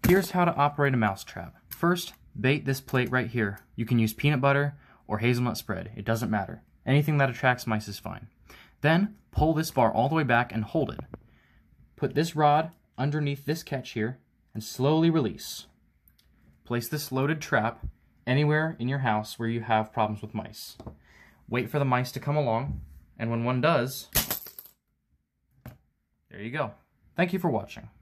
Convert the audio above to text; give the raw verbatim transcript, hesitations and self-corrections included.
Here's how to operate a mousetrap. First, bait this plate right here. You can use peanut butter or hazelnut spread. It doesn't matter. Anything that attracts mice is fine. Then, pull this bar all the way back and hold it. Put this rod underneath this catch here and slowly release. Place this loaded trap anywhere in your house where you have problems with mice. Wait for the mice to come along, and when one does, there you go. Thank you for watching.